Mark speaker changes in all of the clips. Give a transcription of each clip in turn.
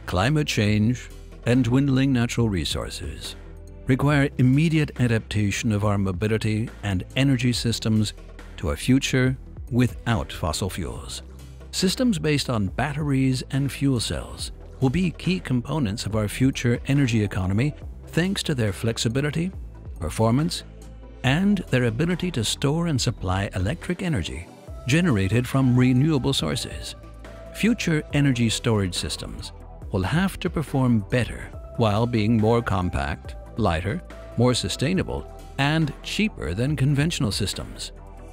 Speaker 1: climate change, and dwindling natural resources require immediate adaptation of our mobility and energy systems to a future without fossil fuels. Systems based on batteries and fuel cells will be key components of our future energy economy thanks to their flexibility, performance, and their ability to store and supply electric energy generated from renewable sources. Future energy storage systems will have to perform better while being more compact, lighter, more sustainable, and cheaper than conventional systems.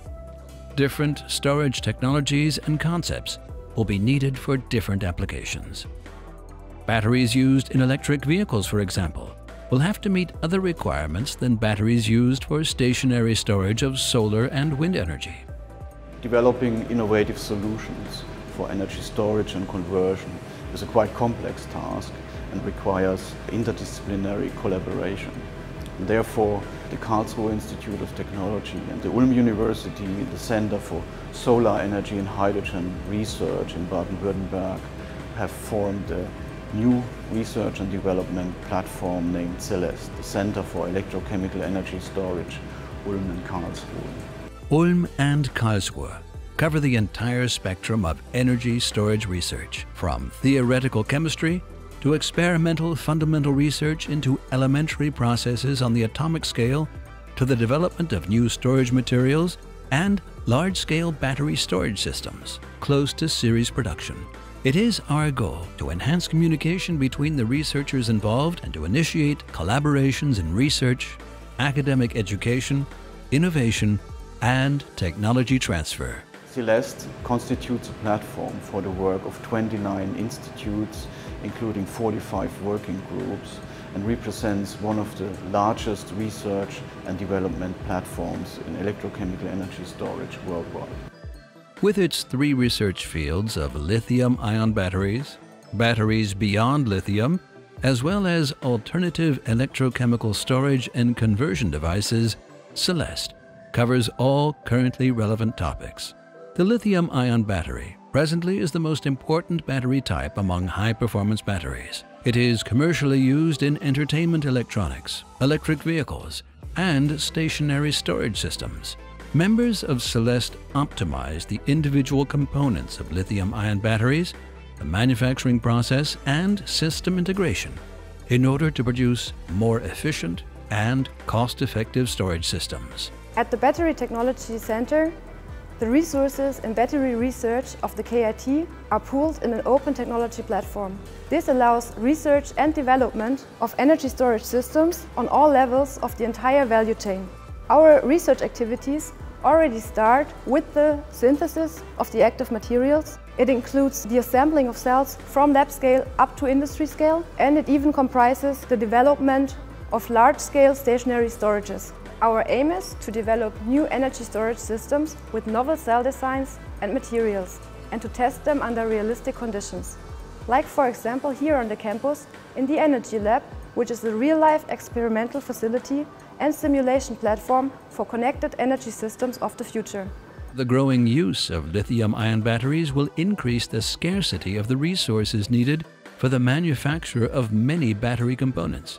Speaker 1: Different storage technologies and concepts will be needed for different applications. Batteries used in electric vehicles, for example, will have to meet other requirements than batteries used for stationary storage of solar and wind energy.
Speaker 2: Developing innovative solutions for energy storage and conversion is a quite complex task and requires interdisciplinary collaboration. And therefore, the Karlsruhe Institute of Technology and the Ulm University, the Center for Solar Energy and Hydrogen Research in Baden-Württemberg, have formed a new research and development platform named CELEST, the Center for Electrochemical Energy Storage, Ulm and Karlsruhe.
Speaker 1: Ulm and Karlsruhe cover the entire spectrum of energy storage research, from theoretical chemistry to experimental fundamental research into elementary processes on the atomic scale, to the development of new storage materials and large-scale battery storage systems close to series production. It is our goal to enhance communication between the researchers involved and to initiate collaborations in research, academic education, innovation, and technology transfer.
Speaker 2: CELEST constitutes a platform for the work of 29 institutes, including 45 working groups, and represents one of the largest research and development platforms in electrochemical energy storage worldwide.
Speaker 1: With its 3 research fields of lithium-ion batteries, batteries beyond lithium, as well as alternative electrochemical storage and conversion devices, CELEST covers all currently relevant topics. The lithium-ion battery presently is the most important battery type among high-performance batteries. It is commercially used in entertainment electronics, electric vehicles, and stationary storage systems. Members of CELEST optimize the individual components of lithium-ion batteries, the manufacturing process, and system integration in order to produce more efficient and cost-effective storage systems.
Speaker 3: At the Battery Technology Center, the resources in battery research of the KIT are pooled in an open technology platform. This allows research and development of energy storage systems on all levels of the entire value chain. Our research activities already start with the synthesis of the active materials. It includes the assembling of cells from lab scale up to industry scale, and it even comprises the development of large-scale stationary storages. Our aim is to develop new energy storage systems with novel cell designs and materials, and to test them under realistic conditions. Like, for example, here on the campus in the Energy Lab, which is a real-life experimental facility and simulation platform for connected energy systems of the future.
Speaker 1: The growing use of lithium-ion batteries will increase the scarcity of the resources needed for the manufacture of many battery components.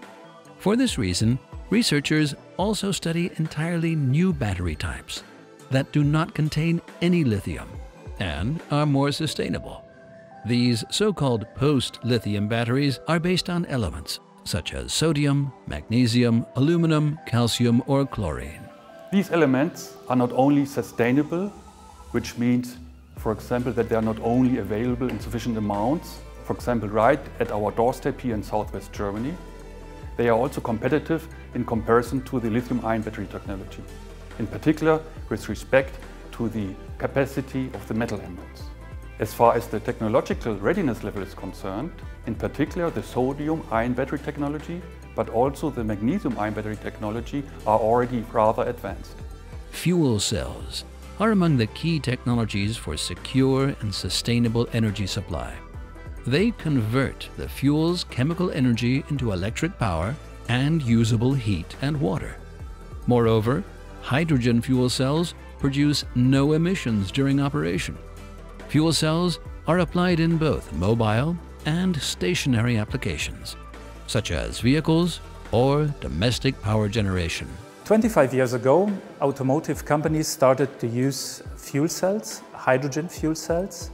Speaker 1: For this reason, researchers also study entirely new battery types that do not contain any lithium and are more sustainable. These so-called post-lithium batteries are based on elements such as sodium, magnesium, aluminum, calcium, or chlorine.
Speaker 4: These elements are not only sustainable, which means, for example, that they are not only available in sufficient amounts, for example, right at our doorstep here in southwest Germany, they are also competitive in comparison to the lithium-ion battery technology, in particular with respect to the capacity of the metal anodes. As far as the technological readiness level is concerned, in particular the sodium-ion battery technology, but also the magnesium-ion battery technology are already rather advanced.
Speaker 1: Fuel cells are among the key technologies for secure and sustainable energy supply. They convert the fuel's chemical energy into electric power and usable heat and water. Moreover, hydrogen fuel cells produce no emissions during operation. Fuel cells are applied in both mobile and stationary applications, such as vehicles or domestic power generation.
Speaker 5: 25 years ago, automotive companies started to use fuel cells, hydrogen fuel cells,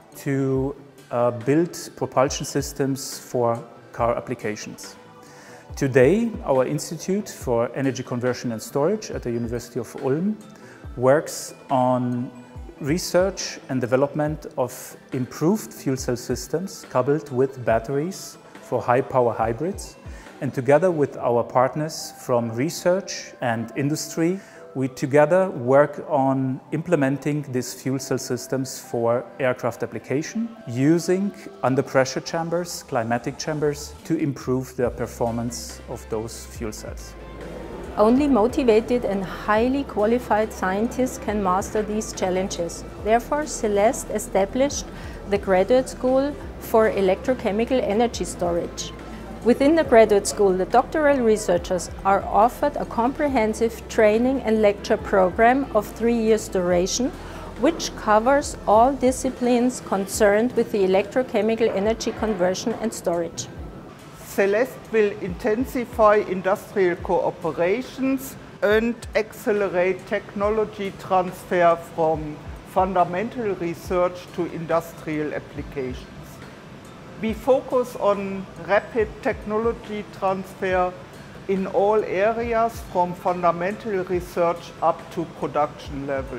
Speaker 5: to build propulsion systems for car applications. Today, our Institute for Energy Conversion and Storage at the University of Ulm works on research and development of improved fuel cell systems coupled with batteries for high-power hybrids. And together with our partners from research and industry, we together work on implementing these fuel cell systems for aircraft application, using under-pressure chambers, climatic chambers, to improve the performance of those fuel cells.
Speaker 6: Only motivated and highly qualified scientists can master these challenges. Therefore, CELEST established the Graduate School for Electrochemical Energy Storage. Within the graduate school, the doctoral researchers are offered a comprehensive training and lecture program of 3 years duration, which covers all disciplines concerned with the electrochemical energy conversion and storage.
Speaker 7: CELEST will intensify industrial cooperations and accelerate technology transfer from fundamental research to industrial applications. We focus on rapid technology transfer in all areas from fundamental research up to production level.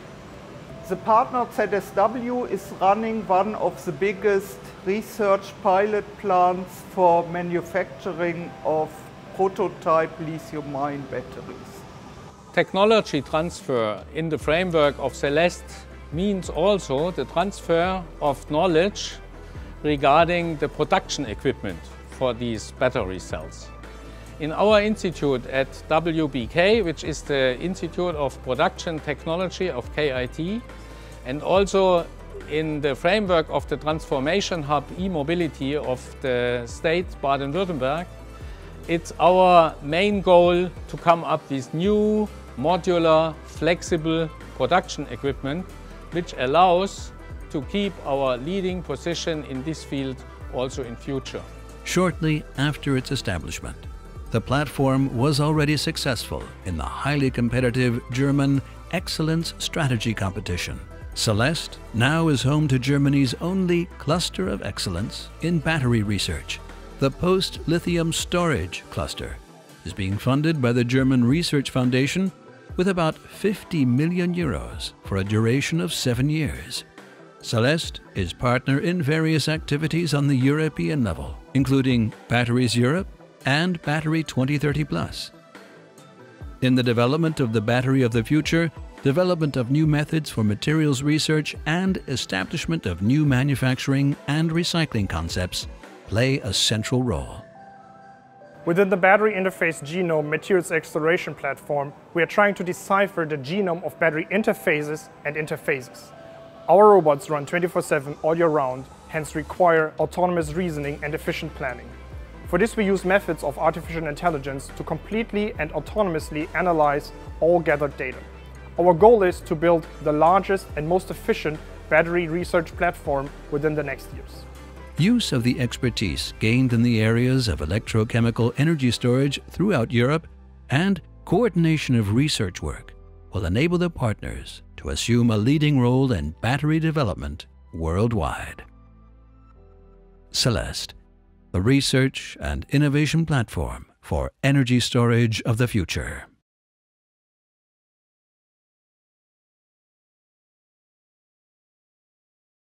Speaker 7: The partner ZSW is running one of the biggest research pilot plants for manufacturing of prototype lithium-ion batteries.
Speaker 8: Technology transfer in the framework of CELEST means also the transfer of knowledge regarding the production equipment for these battery cells. In our institute at WBK, which is the Institute of Production Technology of KIT, and also in the framework of the Transformation Hub e-mobility of the state Baden-Württemberg, it's our main goal to come up with new, modular, flexible production equipment, which allows to keep our leading position in this field also in future.
Speaker 1: Shortly after its establishment, the platform was already successful in the highly competitive German Excellence Strategy competition. CELEST now is home to Germany's only cluster of excellence in battery research. The Postlithium storage cluster is being funded by the German Research Foundation with about 50 million euros for a duration of 7 years. CELEST is partner in various activities on the European level, including Batteries Europe and Battery 2030+. In the development of the battery of the future, development of new methods for materials research and establishment of new manufacturing and recycling concepts play a central role.
Speaker 9: Within the battery interface genome materials exploration platform, we are trying to decipher the genome of battery interfaces and interphases. Our robots run 24/7 all year round, hence require autonomous reasoning and efficient planning. For this, we use methods of artificial intelligence to completely and autonomously analyze all gathered data. Our goal is to build the largest and most efficient battery research platform within the next years.
Speaker 1: Use of the expertise gained in the areas of electrochemical energy storage throughout Europe and coordination of research work will enable the partners to assume a leading role in battery development worldwide. CELEST, the research and innovation platform for energy storage of the future.